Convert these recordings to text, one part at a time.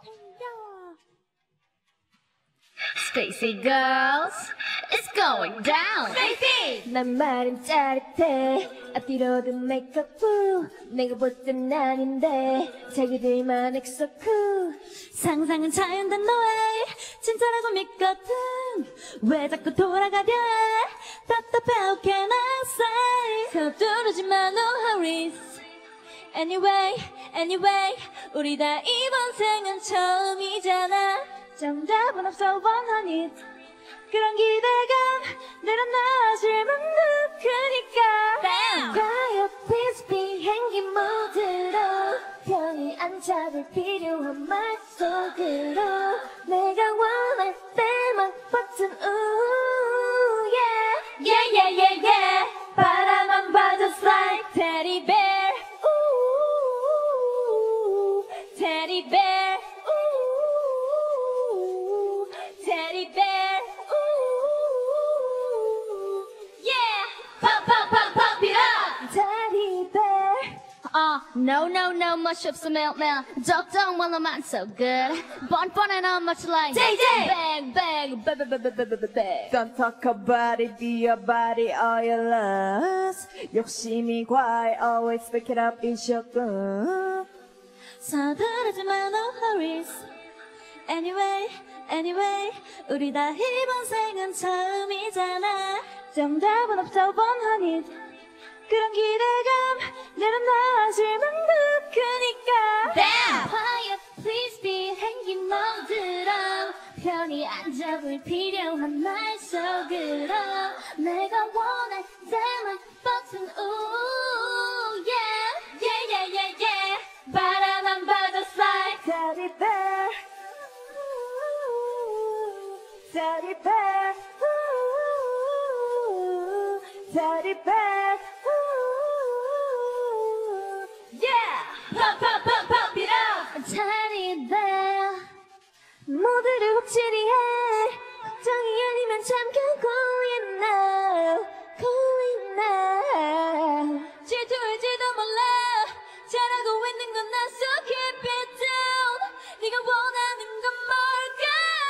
STAYC girls, it's going down. STAYC! 난 말은 짜릿해. 앞뒤로도 메이크업 내가 볼 땐 아닌데 자기들만 엑소 쿨. 상상은 자연된 너의 진짜라고 믿거든. 왜 자꾸 돌아가려 해? 답답해 how can I say. 서두르지 마 no hurries. Anyway 우리 다 이번 생은 처음이잖아. 정답은 없어 원하니 그런 기대감 늘어나질 만도 크니까. Quiet please 비행기 모드로 편히 안 잡을 필요한 말 속으로 내가 원할 때만 버튼 우 Yeah 바라만 봐도 like teddy bear. Teddy bear. Teddy bear. Yeah. Pump it up. Teddy bear. No, much 없으면 적당 말로만 so good. 뻔뻔해 not much like JJ. bang. Don't talk about it, be your body, all your lust. 욕심이 과해, always pick it up, it's your gun. 서두르지 마 no hurries. Anyway 우리 다 이번 생은 처음이잖아. 정답은 없어 원하니 그런 기대감 늘어나질 만도 크니까. Quiet please 비행기 모드로 편히 안 잡을 필요한 말 속으로 내가 원할 때만 버튼 우 Yeah 바라만 봐도 like Teddy bear. Teddy bear. Teddy bear. Yeah pump it up. Teddy bear. 모두를 확실히 해. 걱정이 아니면 잠깐 calling now. 질투할지도 몰라. 잘하고 있는 건 나 so keep it down. 네가 원하는 건 뭘까?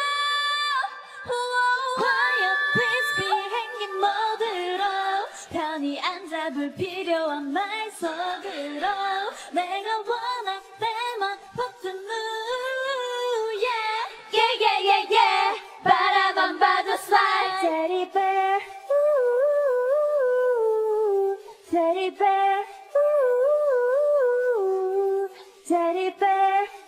Quiet please 비행기 모드로 편히 안 잡을 필요한 말 속으로 내가 원할 때만 버튼 우 Yeah 바라만 봐도 slide. Teddy bear. Teddy bear. Teddy bear.